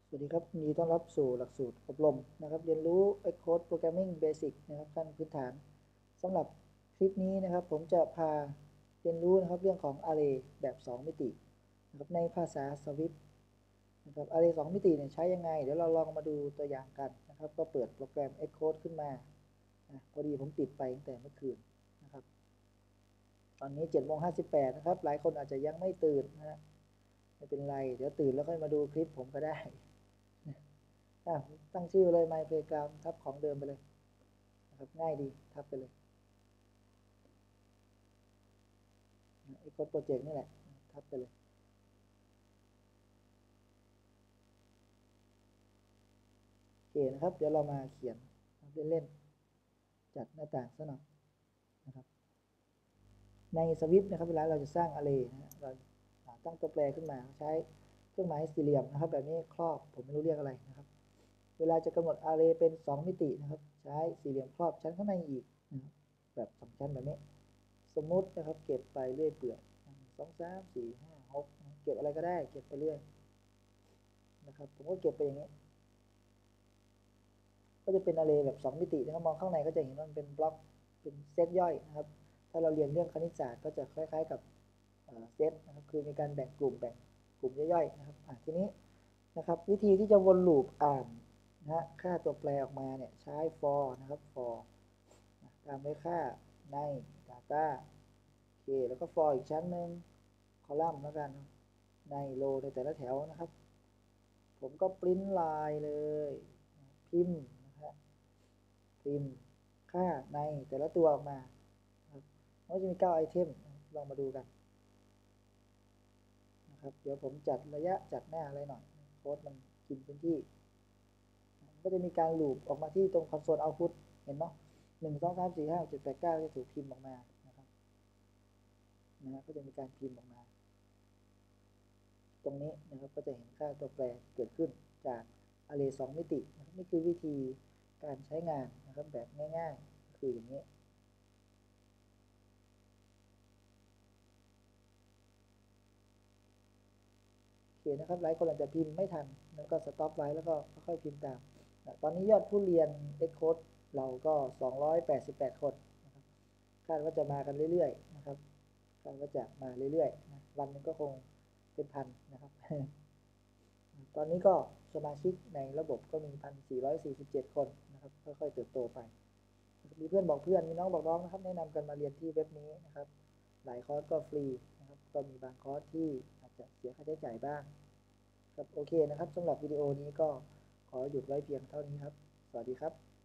สวัสดีครับยินดีต้อนรับสู่หลักสูตรอบรมนะครับเรียนรู้ Xcode Programming Basic นะครับขั้นพื้นฐานสำหรับคลิปนี้นะครับผมจะพาเรียนรู้นะครับเรื่องของ Array แบบ 2 มิตินะครับในภาษา Swift นะครับ Array 2 มิติเนี่ยใช้ยังไงเดี๋ยวเราลองมาดูตัวอย่างกันนะครับก็เปิดโปรแกรม Xcode ขึ้นมาพอดีผมปิดไปตั้งแต่เมื่อคืนนะครับตอนนี้7:58นะครับหลายคนอาจจะยังไม่ตื่นนะไม่เป็นไรเดี๋ยวตื่นแล้วค่อยมาดูคลิปผมก็ได้ตั้งชื่อเลย My Playground ทับของเดิมไปเลยนะครับง่ายดีทับไปเลยไอ้โค้ดโปรเจกต์นี่แหละทับไปเลยโอเคนะครับเดี๋ยวเรามาเขียนเล่นๆจัดหน้าต่างซะหน่อยนะครับในสวิฟต์นะครับเวลาเราจะสร้าง array นะเราตั้งตัวแปรขึ้นมาใช้เครื่องหมายสี่เหลี่ยมนะครับแบบนี้ครอบผมไม่รู้เรียกอะไรนะครับเวลาจะกำหนด array เป็น2มิตินะครับใช้สี่เหลี่ยมครอบชั้นข้างในอีกนะครับแบบ2ชั้นแบบนี้สมมุตินะครับเก็บไปเรื่อยเปื่อย2 3 4 5 6เก็บอะไรก็ได้เก็บไปเรื่อยนะครับผมก็เก็บไปอย่างนี้ก็จะเป็น array แบบ2มิตินะครับมองข้างในก็จะเห็นว่ามันเป็นบล็อกเป็นเซตย่อยนะครับถ้าเราเรียนเรื่องคณิตศาสตร์ก็จะคล้ายๆกับเซตนะครับคือมีการแบ่งกลุ่มย่อยๆนะครับทีนี้นะครับวิธีที่จะวนลูปอ่านนะฮะค่าตัวแปรออกมาเนี่ยใช้ for นะครับ for ตามด้วยค่าใน data โอเคแล้วก็ for อีกชั้นหนึ่งคอลัมน์แล้วกันใน row ในแต่ละแถวนะครับผมก็ปริ้นลายเลยพิมพ์นะครับพิมพ์ค่าในแต่ละตัวออกมาครับมันจะมี9ไอเทมลองมาดูกันนะครับเดี๋ยวผมจัดระยะจัดหน้าอะไรหน่อยโค้ดมันกินพื้นที่ก็จะมีการลูปออกมาที่ตรงคอนโซลเอาต์พุตเห็นไหม1 2 3 4 5 6 7 8 9จะถูกพิมพ์ออกมานะครับก็จะมีการพิมพ์ออกมาตรงนี้นะครับก็จะเห็นค่าตัวแปรเกิดขึ้นจาก array 2 มิตินะครับนี่คือวิธีการใช้งานนะครับแบบง่ายๆคืออย่างนี้โอเคนะครับหลายคนอาจจะพิมพ์ไม่ทันแล้วก็สต็อปไว้แล้วก็ค่อยๆพิมพ์ตามตอนนี้ยอดผู้เรียน Xcode เราก็288คนนะครับคาดว่าจะมากันเรื่อยๆนะครับคาดว่าจะมาเรื่อยๆนะวันนึงก็คงเป็นพันนะครับตอนนี้ก็สมาชิกในระบบก็มี1,447คนนะครับค่อยๆเติบโตไปมีเพื่อนบอกเพื่อนมีน้องบอกน้องนะครับแนะนำกันมาเรียนที่เว็บนี้นะครับหลายคอร์สก็ฟรีนะครับก็มีบางคอร์สที่อาจจะเสียค่าใช้จ่ายบ้างครับโอเคนะครับสำหรับวิดีโอนี้ก็ขอหยุดไว้เพียงเท่านี้ครับสวัสดีครับ